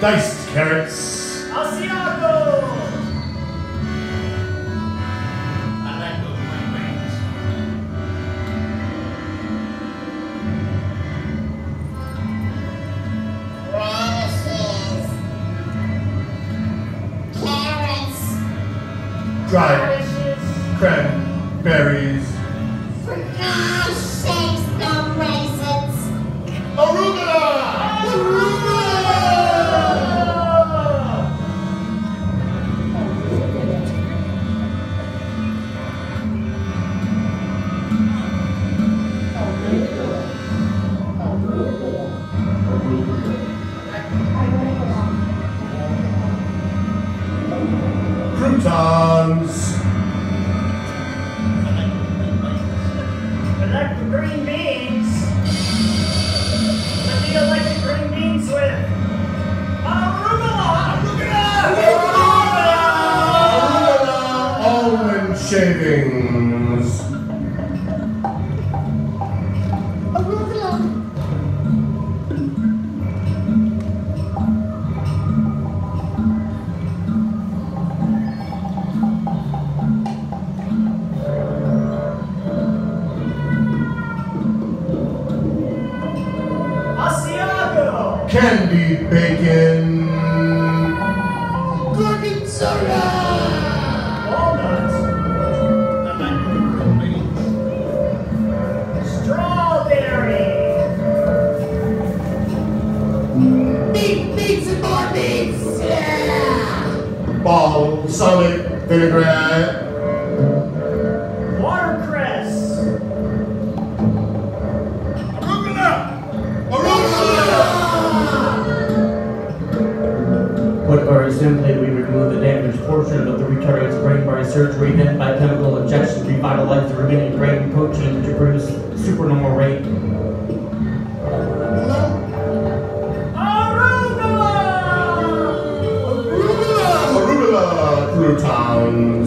Diced carrots. Asiago! I like those green beans. Radishes. Carrots. Dried cranberries. For God's sakes, no raisins. Arugula! Croutons. I like the green beans. What do you like the green beans with? Arugula! Almond shavings. Arugula. Asiago! Candied bacon. Gorgonzola. Walnuts! I like those green beans. Strawberry! Beans and more beans. Yeah. Balsamic vinaigrette. Watercress! Put or simply, we remove the damaged portion of the retardant's brain by surgery, then by chemical injection, revitalize the remaining brain protein to produce supernormal rate. Arugula! Arugula croutons.